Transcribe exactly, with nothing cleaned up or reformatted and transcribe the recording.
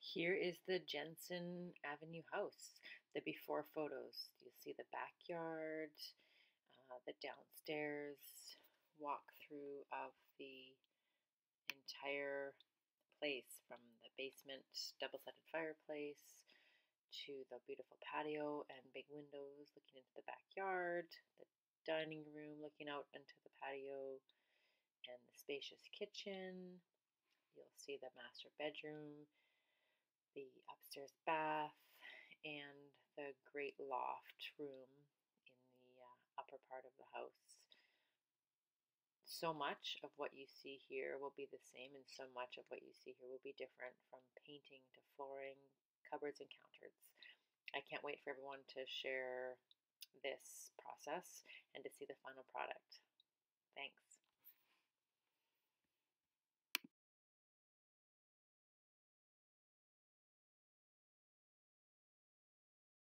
Here is the Jensen Avenue house, the before photos. You'll see the backyard, uh, the downstairs walkthrough of the entire place, from the basement double-sided fireplace to the beautiful patio and big windows looking into the backyard, the dining room looking out into the patio, and the spacious kitchen. You'll see the master bedroom, the upstairs bath, and the great loft room in the uh, upper part of the house. So much of what you see here will be the same, and so much of what you see here will be different, from painting to flooring, cupboards, and counters. I can't wait for everyone to share this process and to see the final product. Thanks.